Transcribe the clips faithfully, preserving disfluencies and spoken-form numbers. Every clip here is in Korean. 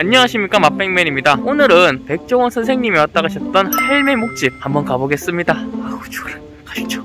안녕하십니까, 맛백맨입니다. 오늘은 백종원 선생님이 왔다 가셨던 할매 묵집 한번 가보겠습니다. 아우 추워라. 가시죠.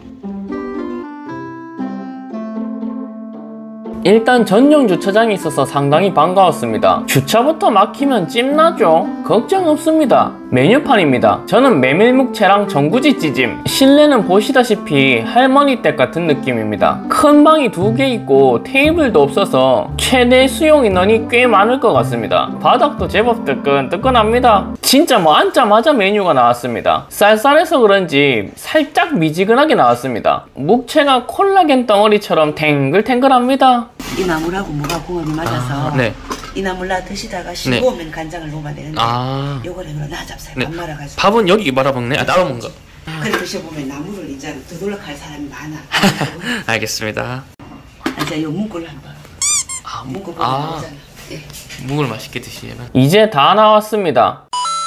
일단 전용 주차장이 있어서 상당히 반가웠습니다. 주차부터 막히면 찜나죠? 걱정 없습니다. 메뉴판입니다. 저는 메밀묵채랑 전구지 찌짐. 실내는 보시다시피 할머니 댁 같은 느낌입니다. 큰 방이 두 개 있고 테이블도 없어서 최대 수용 인원이 꽤 많을 것 같습니다. 바닥도 제법 뜨끈뜨끈합니다. 진짜 뭐 앉자마자 메뉴가 나왔습니다. 쌀쌀해서 그런지 살짝 미지근하게 나왔습니다. 묵채가 콜라겐 덩어리처럼 탱글탱글합니다. 이 나물하고 무가 궁합이 맞아서 아, 네. 이 나물 나 드시다가 싱거우면 네. 간장을 넣으면 되는데 아. 요거는 나잡살 네. 밥 말아가지고 밥은 여기 말아먹네? 아, 따로 먹는 거. 그래 드셔보면 나물을 이제 더돌락할 사람이 많아. 알겠습니다. 이제 요 묵을 한번 아, 묵을 아, 보잖아. 네. 묵을 맛있게 드시려면 이제 다 나왔습니다.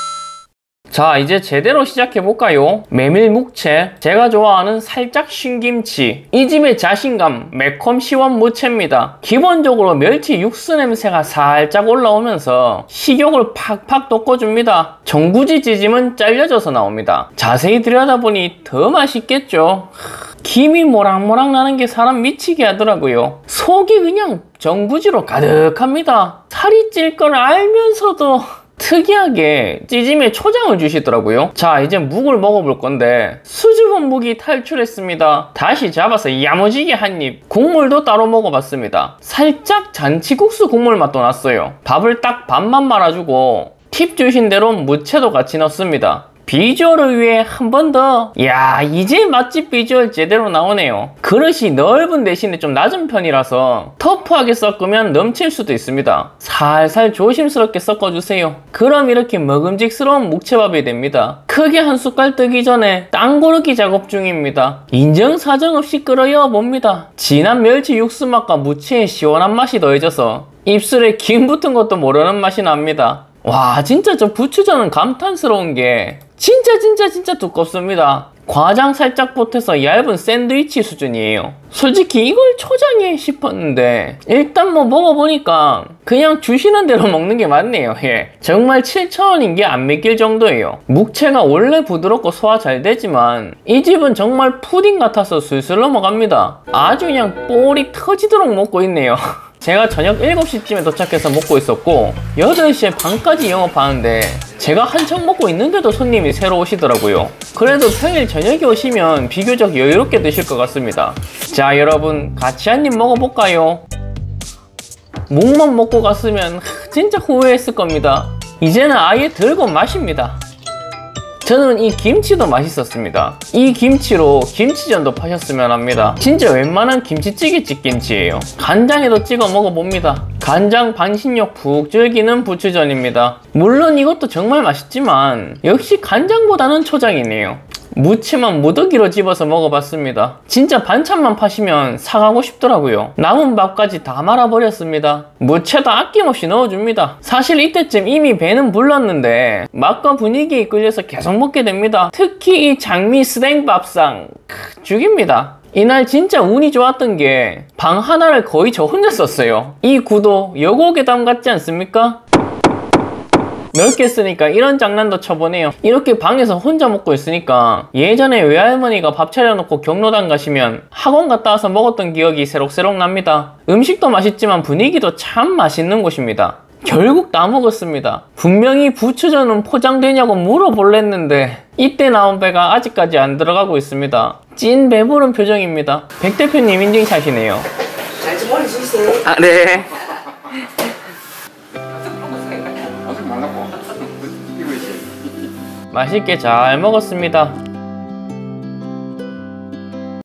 자, 이제 제대로 시작해볼까요? 메밀묵채, 제가 좋아하는 살짝 신김치, 이 집의 자신감, 매콤 시원 무채입니다. 기본적으로 멸치 육수 냄새가 살짝 올라오면서 식욕을 팍팍 돋궈줍니다. 전구지 찌짐은 잘려져서 나옵니다. 자세히 들여다보니 더 맛있겠죠? 김이 모락모락 나는 게 사람 미치게 하더라고요. 속이 그냥 전구지로 가득합니다. 살이 찔 걸 알면서도 특이하게 찌짐에 초장을 주시더라고요. 자, 이제 묵을 먹어볼 건데 수줍은 묵이 탈출했습니다. 다시 잡아서 야무지게 한입. 국물도 따로 먹어봤습니다. 살짝 잔치국수 국물 맛도 났어요. 밥을 딱 반만 말아주고 팁 주신 대로 무채도 같이 넣습니다. 비주얼을 위해 한 번 더. 야, 이제 맛집 비주얼 제대로 나오네요. 그릇이 넓은 대신에 좀 낮은 편이라서 터프하게 섞으면 넘칠 수도 있습니다. 살살 조심스럽게 섞어주세요. 그럼 이렇게 먹음직스러운 묵채밥이 됩니다. 크게 한 숟갈 뜨기 전에 땅 고르기 작업 중입니다. 인정사정 없이 끓여 봅니다. 진한 멸치 육수 맛과 무채의 시원한 맛이 더해져서 입술에 김 붙은 것도 모르는 맛이 납니다. 와, 진짜 저 부추전은 감탄스러운 게 진짜 진짜 진짜 두껍습니다. 과장 살짝 보태서 얇은 샌드위치 수준이에요. 솔직히 이걸 초장에 싶었는데 일단 뭐 먹어보니까 그냥 주시는 대로 먹는 게 맞네요. 예. 정말 칠천 원인 게 안 믿길 정도예요. 묵채가 원래 부드럽고 소화 잘 되지만 이 집은 정말 푸딩 같아서 술술 넘어갑니다. 아주 그냥 볼이 터지도록 먹고 있네요. 제가 저녁 일곱 시쯤에 도착해서 먹고 있었고 여덟 시에 반까지 영업하는데 제가 한창 먹고 있는데도 손님이 새로 오시더라고요. 그래도 평일 저녁에 오시면 비교적 여유롭게 드실 것 같습니다. 자, 여러분 같이 한 입 먹어볼까요? 묵만 먹고 갔으면 진짜 후회했을 겁니다. 이제는 아예 들고 마십니다. 저는 이 김치도 맛있었습니다. 이 김치로 김치전도 파셨으면 합니다. 진짜 웬만한 김치찌개 찌김치예요. 간장에도 찍어 먹어봅니다. 간장 반신욕 푹 즐기는 부추전입니다. 물론 이것도 정말 맛있지만 역시 간장보다는 초장이네요. 무채만 무더기로 집어서 먹어봤습니다. 진짜 반찬만 파시면 사가고 싶더라고요. 남은 밥까지 다 말아버렸습니다. 무채도 아낌없이 넣어줍니다. 사실 이때쯤 이미 배는 불렀는데 맛과 분위기에 이끌려서 계속 먹게 됩니다. 특히 이 장미 스댕밥상 크, 죽입니다. 이날 진짜 운이 좋았던 게 방 하나를 거의 저 혼자 썼어요. 이 구도 여고괴담 같지 않습니까? 넓게 쓰니까 이런 장난도 쳐보네요. 이렇게 방에서 혼자 먹고 있으니까 예전에 외할머니가 밥 차려놓고 경로당 가시면 학원 갔다 와서 먹었던 기억이 새록새록 납니다. 음식도 맛있지만 분위기도 참 맛있는 곳입니다. 결국 다 먹었습니다. 분명히 부추전은 포장되냐고 물어볼랬는데 이때 나온 배가 아직까지 안 들어가고 있습니다. 찐 배부른 표정입니다. 백 대표님 인증샷이네요. 잘 좀 올려주세요. 아, 네. 맛있게 잘 먹었습니다.